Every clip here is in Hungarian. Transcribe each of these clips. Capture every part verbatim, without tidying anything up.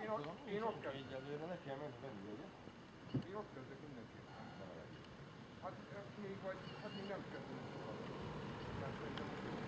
Én ott, én ott kezdek. Egyelőre ne kell menni venni, ugye? Én ott kezdek mindenképp. Hát még vagy, hát még nem kezdem. Tehát szerintem most jó.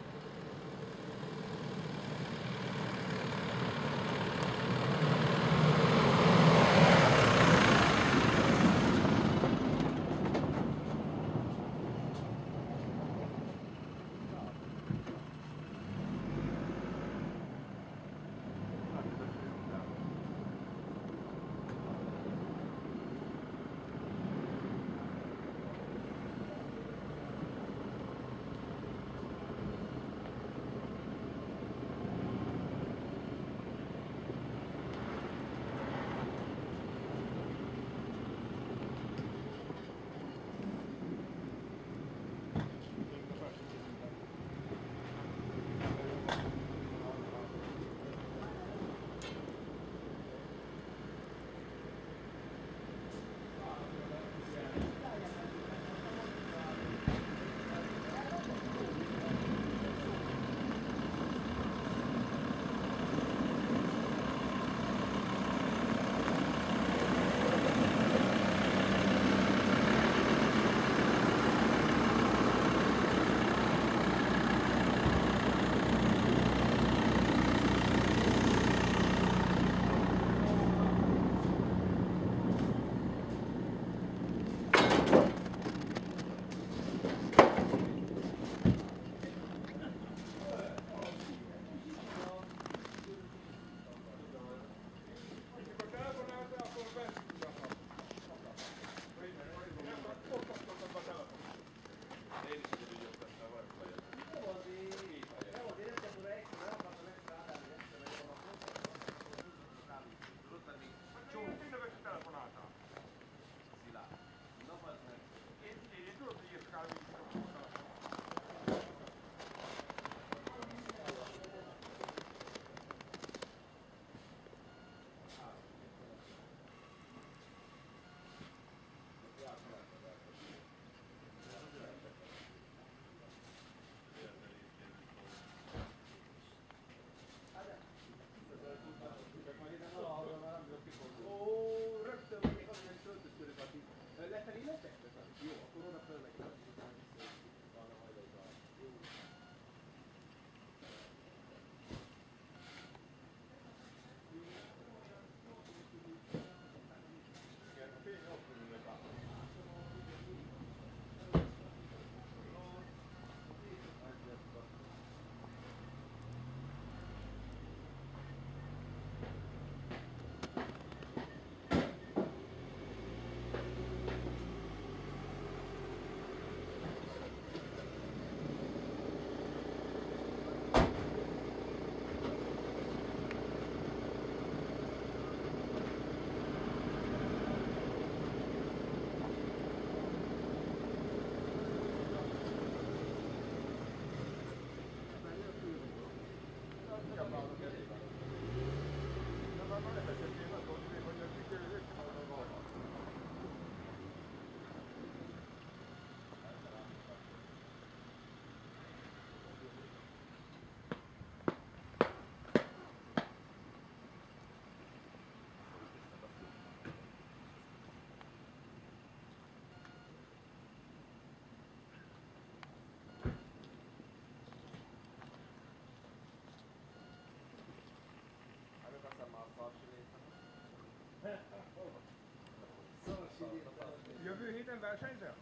Jövő héten versenyzel?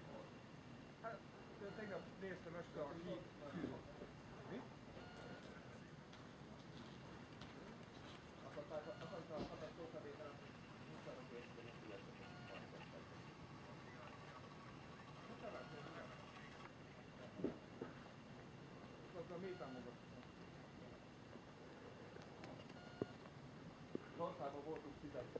Hát, tegnap néztem este a híd fűzőt. Mi? Azzal mély támogat. Országban voltunk fizetni.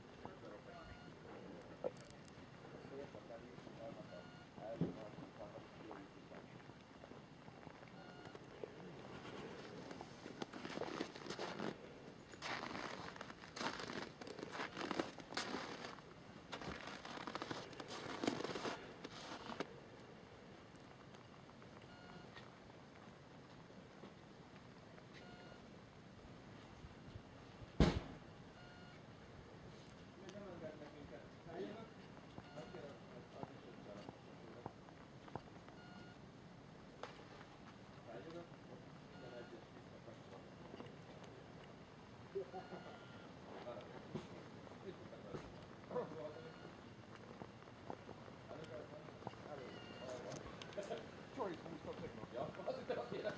Csajt húztam tegnap. Ja, az itt a tényleg.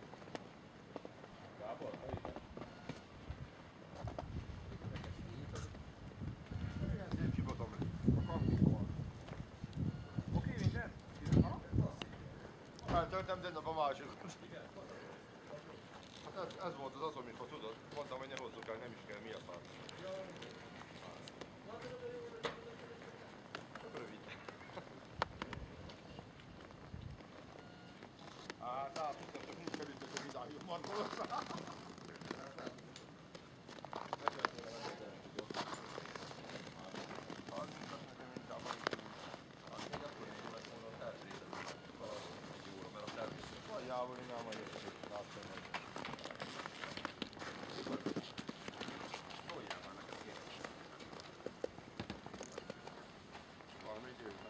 Gábor, te is. Igen, szép csipatom. A kampusban. Oké, minden? Ha? Hát töltem tegnap a másikat. Hát ez, ez volt az az, amikor tudod, mondtam, hogy ne hozzuk el, nem is kell, mi a fát. Rövid. Hát átudtam, csak úgy kerültek, hogy idáig markolok. Az biztos nekem inkább van. Nagyjából én nem vagyok, hogy láttam meg. Valami időben.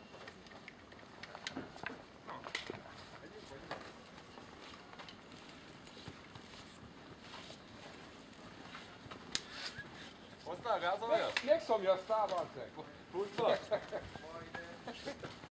Hoztál gázolajat? Megszomjaztál, bazzeg! Húztad?